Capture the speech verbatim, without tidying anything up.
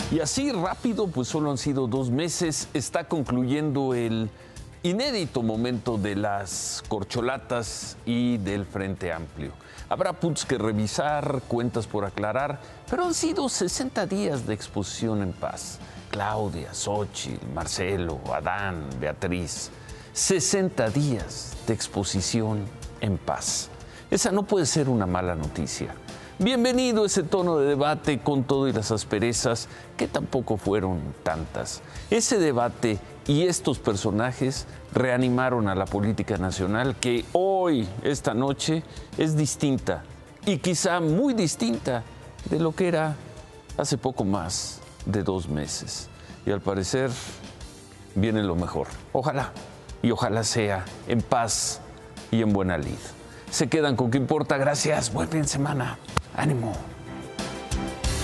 Y así rápido, pues solo han sido dos meses, está concluyendo el inédito momento de las corcholatas y del Frente Amplio. Habrá puntos que revisar, cuentas por aclarar, pero han sido sesenta días de exposición en paz. Claudia, Xóchitl, Marcelo, Adán, Beatriz. sesenta días de exposición en paz. Esa no puede ser una mala noticia. Bienvenido a ese tono de debate con todo y las asperezas, que tampoco fueron tantas. Ese debate y estos personajes reanimaron a la política nacional, que hoy, esta noche, es distinta y quizá muy distinta de lo que era hace poco más de dos meses. Y al parecer viene lo mejor. Ojalá, y ojalá sea en paz y en buena lid. Se quedan con qué importa. Gracias. Buen fin de semana. Ánimo.